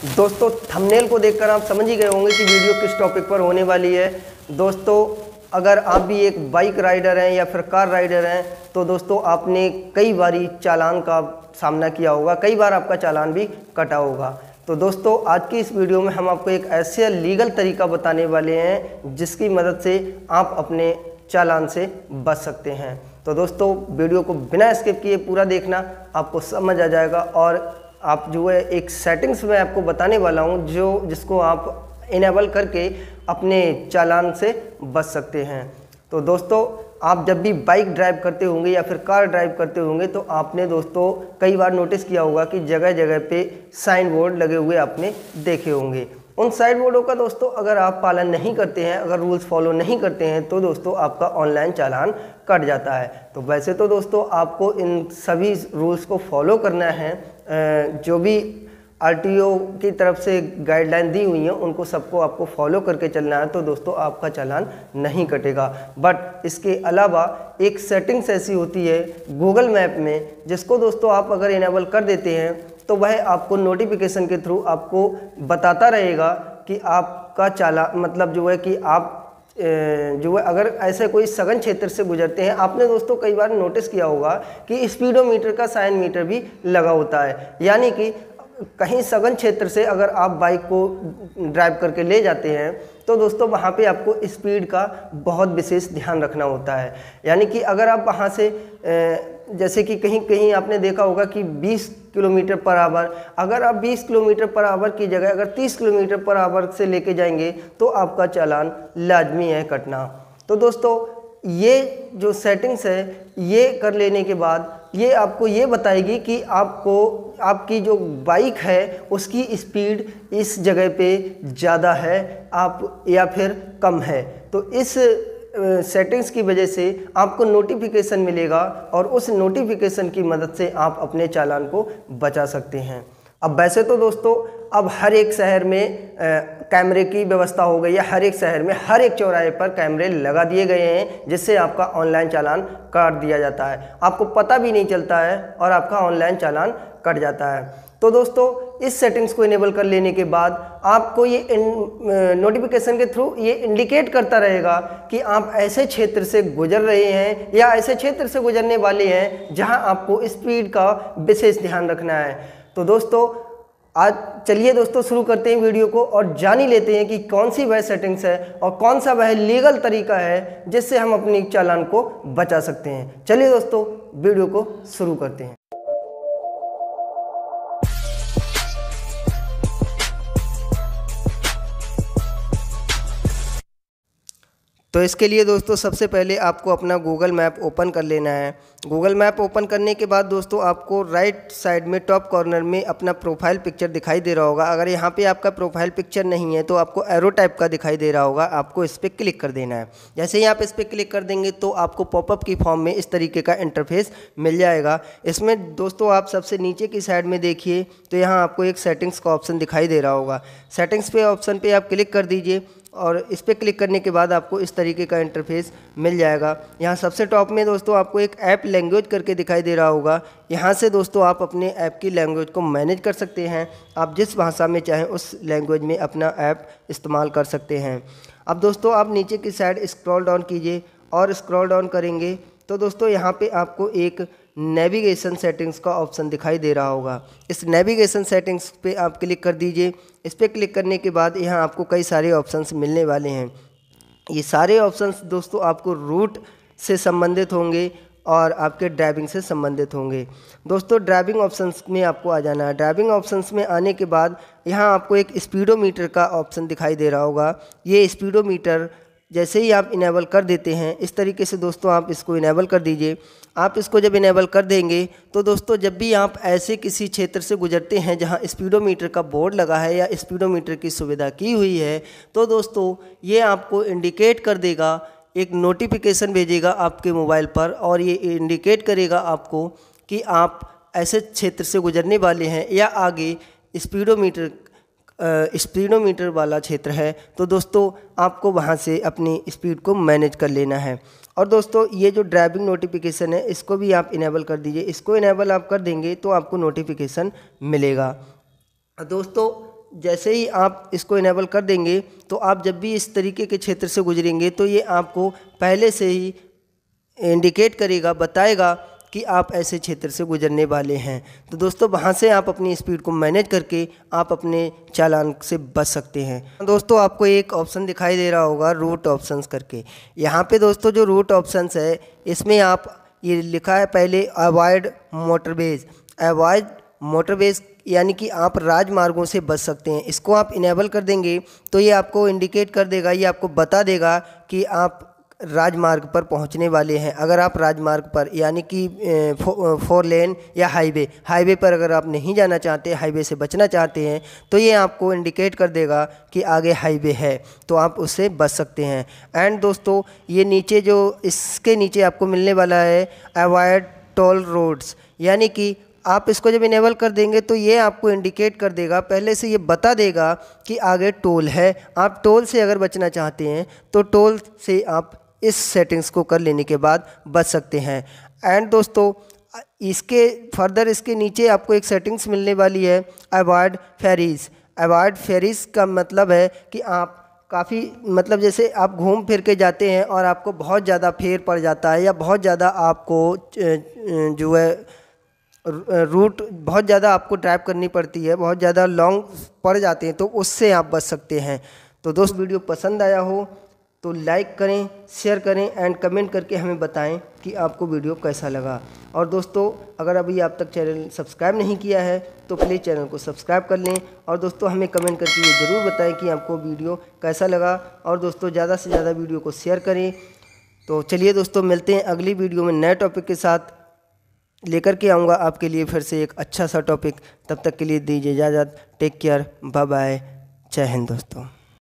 दोस्तों थंबनेल को देखकर आप समझ ही गए होंगे कि वीडियो किस टॉपिक पर होने वाली है। दोस्तों अगर आप भी एक बाइक राइडर हैं या फिर कार राइडर हैं तो दोस्तों आपने कई बारी चालान का सामना किया होगा, कई बार आपका चालान भी कटा होगा। तो दोस्तों आज की इस वीडियो में हम आपको एक ऐसा लीगल तरीका बताने वाले हैं जिसकी मदद से आप अपने चालान से बच सकते हैं। तो दोस्तों वीडियो को बिना स्किप किए पूरा देखना, आपको समझ आ जाएगा। और आप जो है एक सेटिंग्स में आपको बताने वाला हूं जिसको आप इनेबल करके अपने चालान से बच सकते हैं। तो दोस्तों आप जब भी बाइक ड्राइव करते होंगे या फिर कार ड्राइव करते होंगे तो आपने दोस्तों कई बार नोटिस किया होगा कि जगह जगह पे साइन बोर्ड लगे हुए आपने देखे होंगे। उन साइन बोर्डों का दोस्तों अगर आप पालन नहीं करते हैं, अगर रूल्स फॉलो नहीं करते हैं तो दोस्तों आपका ऑनलाइन चालान कट जाता है। तो वैसे तो दोस्तों आपको इन सभी रूल्स को फॉलो करना है, जो भी आरटीओ की तरफ से गाइडलाइन दी हुई हैं उनको सबको आपको फॉलो करके चलना है। तो दोस्तों आपका चालान नहीं कटेगा। बट इसके अलावा एक सेटिंग्स ऐसी होती है गूगल मैप में जिसको दोस्तों आप अगर इनेबल कर देते हैं तो वह आपको नोटिफिकेशन के थ्रू आपको बताता रहेगा कि आपका चालान मतलब जो है कि आप जो है अगर ऐसे कोई सघन क्षेत्र से गुजरते हैं। आपने दोस्तों कई बार नोटिस किया होगा कि स्पीडोमीटर का साइन मीटर भी लगा होता है, यानी कि कहीं सघन क्षेत्र से अगर आप बाइक को ड्राइव करके ले जाते हैं तो दोस्तों वहाँ पे आपको स्पीड का बहुत विशेष ध्यान रखना होता है। यानी कि अगर आप वहाँ से जैसे कि कहीं कहीं आपने देखा होगा कि 20 किलोमीटर पर आवर, अगर आप 20 किलोमीटर पर आवर की जगह अगर 30 किलोमीटर पर आवर से लेके जाएंगे तो आपका चालान लाजमी है कटना। तो दोस्तों ये जो सेटिंग्स है ये कर लेने के बाद ये आपको ये बताएगी कि आपकी जो बाइक है उसकी स्पीड इस जगह पे ज़्यादा है आप या फिर कम है। तो इस सेटिंग्स की वजह से आपको नोटिफिकेशन मिलेगा और उस नोटिफिकेशन की मदद से आप अपने चालान को बचा सकते हैं। अब वैसे तो दोस्तों अब हर एक शहर में कैमरे की व्यवस्था हो गई है, हर एक शहर में हर एक चौराहे पर कैमरे लगा दिए गए हैं जिससे आपका ऑनलाइन चालान काट दिया जाता है, आपको पता भी नहीं चलता है और आपका ऑनलाइन चालान कट जाता है। तो दोस्तों इस सेटिंग्स को इनेबल कर लेने के बाद आपको ये नोटिफिकेशन के थ्रू ये इंडिकेट करता रहेगा कि आप ऐसे क्षेत्र से गुजर रहे हैं या ऐसे क्षेत्र से गुजरने वाले हैं जहां आपको स्पीड का विशेष ध्यान रखना है। तो दोस्तों आज चलिए दोस्तों शुरू करते हैं वीडियो को और जान ही लेते हैं कि कौन सी वह सेटिंग्स है और कौन सा वह लीगल तरीका है जिससे हम अपनी चालान को बचा सकते हैं। चलिए दोस्तों वीडियो को शुरू करते हैं। तो इसके लिए दोस्तों सबसे पहले आपको अपना गूगल मैप ओपन कर लेना है। गूगल मैप ओपन करने के बाद दोस्तों आपको राइट साइड में टॉप कॉर्नर में अपना प्रोफाइल पिक्चर दिखाई दे रहा होगा। अगर यहाँ पे आपका प्रोफाइल पिक्चर नहीं है तो आपको एरो टाइप का दिखाई दे रहा होगा, आपको इस पर क्लिक कर देना है। जैसे ही आप इस पर क्लिक कर देंगे तो आपको पॉपअप की फॉर्म में इस तरीके का इंटरफेस मिल जाएगा। इसमें दोस्तों आप सबसे नीचे की साइड में देखिए तो यहाँ आपको एक सेटिंग्स का ऑप्शन दिखाई दे रहा होगा। सेटिंग्स पे ऑप्शन पे आप क्लिक कर दीजिए और इस पर क्लिक करने के बाद आपको इस तरीके का इंटरफेस मिल जाएगा। यहाँ सबसे टॉप में दोस्तों आपको एक ऐप लैंग्वेज करके दिखाई दे रहा होगा। यहाँ से दोस्तों आप अपने ऐप की लैंग्वेज को मैनेज कर सकते हैं। आप जिस भाषा में चाहें उस लैंग्वेज में अपना ऐप इस्तेमाल कर सकते हैं। अब दोस्तों आप नीचे की साइड स्क्रॉल डाउन कीजिए और स्क्रॉल डाउन करेंगे तो दोस्तों यहाँ पे आपको एक नेविगेशन सेटिंग्स का ऑप्शन दिखाई दे रहा होगा। इस नेविगेशन सेटिंग्स पे आप क्लिक कर दीजिए। इस पर क्लिक करने के बाद यहाँ आपको कई सारे ऑप्शंस मिलने वाले हैं। ये सारे ऑप्शंस दोस्तों आपको रूट से संबंधित होंगे और आपके ड्राइविंग से संबंधित होंगे। दोस्तों ड्राइविंग ऑप्शंस में आपको आ जाना है। ड्राइविंग ऑप्शंस में आने के बाद यहाँ आपको एक स्पीडोमीटर का ऑप्शन दिखाई दे रहा होगा। ये स्पीडोमीटर जैसे ही आप इनेबल कर देते हैं इस तरीके से दोस्तों आप इसको इनेबल कर दीजिए। आप इसको जब इनेबल कर देंगे तो दोस्तों जब भी आप ऐसे किसी क्षेत्र से गुजरते हैं जहां स्पीडोमीटर का बोर्ड लगा है या स्पीडोमीटर की सुविधा की हुई है तो दोस्तों ये आपको इंडिकेट कर देगा, एक नोटिफिकेशन भेजेगा आपके मोबाइल पर और ये इंडिकेट करेगा आपको कि आप ऐसे क्षेत्र से गुजरने वाले हैं या आगे स्पीडोमीटर वाला क्षेत्र है। तो दोस्तों आपको वहां से अपनी स्पीड को मैनेज कर लेना है। और दोस्तों ये जो ड्राइविंग नोटिफिकेशन है इसको भी आप इनेबल कर दीजिए। इसको इनेबल आप कर देंगे तो आपको नोटिफिकेशन मिलेगा। दोस्तों जैसे ही आप इसको इनेबल कर देंगे तो आप जब भी इस तरीके के क्षेत्र से गुजरेंगे तो ये आपको पहले से ही इंडिकेट करेगा, बताएगा कि आप ऐसे क्षेत्र से गुजरने वाले हैं। तो दोस्तों वहाँ से आप अपनी स्पीड को मैनेज करके आप अपने चालान से बच सकते हैं। दोस्तों आपको एक ऑप्शन दिखाई दे रहा होगा रूट ऑप्शंस करके। यहाँ पे दोस्तों जो रूट ऑप्शंस है इसमें आप ये लिखा है पहले अवॉइड मोटरवेज। अवॉइड मोटरवेज यानी कि आप राजमार्गों से बच सकते हैं। इसको आप इनेबल कर देंगे तो ये आपको इंडिकेट कर देगा, ये आपको बता देगा कि आप राजमार्ग पर पहुंचने वाले हैं। अगर आप राजमार्ग पर यानी कि 4 लेन या हाईवे पर अगर आप नहीं जाना चाहते, हाईवे से बचना चाहते हैं, तो ये आपको इंडिकेट कर देगा कि आगे हाईवे है, तो आप उससे बच सकते हैं। एंड दोस्तों ये नीचे जो इसके नीचे आपको मिलने वाला है अवॉइड टोल रोड्स, यानी कि आप इसको जब इनेबल कर देंगे तो ये आपको इंडिकेट कर देगा, पहले से ये बता देगा कि आगे टोल है। आप टोल से अगर बचना चाहते हैं तो टोल से आप इस सेटिंग्स को कर लेने के बाद बच सकते हैं। एंड दोस्तों इसके फर्दर इसके नीचे आपको एक सेटिंग्स मिलने वाली है अवॉइड फेरीज। अवॉइड फेरीज का मतलब है कि आप काफ़ी मतलब जैसे आप घूम फिर के जाते हैं और आपको बहुत ज़्यादा फेर पड़ जाता है या बहुत ज़्यादा आपको जो है रूट बहुत ज़्यादा आपको ड्राइव करनी पड़ती है, बहुत ज़्यादा लॉन्ग पड़ जाते हैं, तो उससे आप बच सकते हैं। तो दोस्त वीडियो पसंद आया हो तो लाइक करें, शेयर करें एंड कमेंट करके हमें बताएं कि आपको वीडियो कैसा लगा। और दोस्तों अगर अभी आप तक चैनल सब्सक्राइब नहीं किया है तो प्लीज़ चैनल को सब्सक्राइब कर लें। और दोस्तों हमें कमेंट करके ये ज़रूर बताएं कि आपको वीडियो कैसा लगा। और दोस्तों ज़्यादा से ज़्यादा वीडियो को शेयर करें। तो चलिए दोस्तों मिलते हैं अगली वीडियो में नए टॉपिक के साथ। लेकर के आऊँगा आपके लिए फिर से एक अच्छा सा टॉपिक। तब तक के लिए दीजिए इजाज़त। टेक केयर, बाय बाय, जय हिंद दोस्तों।